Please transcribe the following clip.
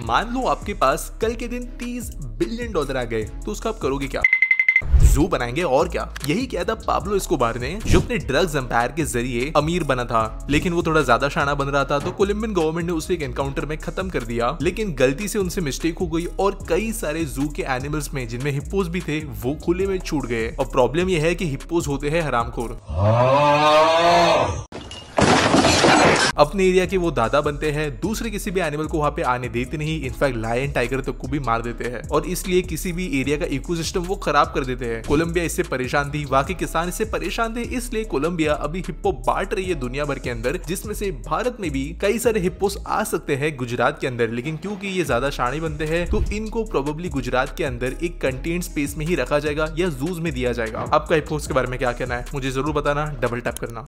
मान लो आपके पास कल के दिन $30 बिलियन आ गए, तो उसका आप करोगे क्या? जू बनाएंगे और क्या। यही किया था पाब्लो एस्कोबार ने, जो अपने ड्रग्स एम्पायर के जरिए अमीर बना था, लेकिन वो थोड़ा ज्यादा शाना बन रहा था, तो कोलंबियन गवर्नमेंट ने उसे एक एनकाउंटर में खत्म कर दिया। लेकिन गलती से उनसे मिस्टेक हो गई और कई सारे जू के एनिमल्स में, जिनमें हिप्पोज भी थे, वो खुले में छूट गए। और प्रॉब्लम यह है कि हिप्पोज होते हैं हरामखोर। अपने एरिया के वो दादा बनते हैं, दूसरे किसी भी एनिमल को वहां पे आने देते नहीं, इनफैक्ट लायन टाइगर तक को भी मार देते हैं, और इसलिए किसी भी एरिया का इकोसिस्टम वो खराब कर देते हैं। कोलंबिया इससे परेशान थी, वहां के किसान इससे परेशान थे, इसलिए कोलंबिया अभी हिप्पो बांट रही है दुनिया भर के अंदर, जिसमें से भारत में भी कई सारे हिप्पोस आ सकते हैं गुजरात के अंदर। लेकिन क्योंकि ये ज्यादा शाणे बनते हैं, तो इनको प्रोबेबली गुजरात के अंदर एक कंटेन्ड स्पेस में ही रखा जाएगा या जूज में दिया जाएगा। आपका हिप्पोस के बारे में क्या कहना है, मुझे जरूर बताना, डबल टैप करना।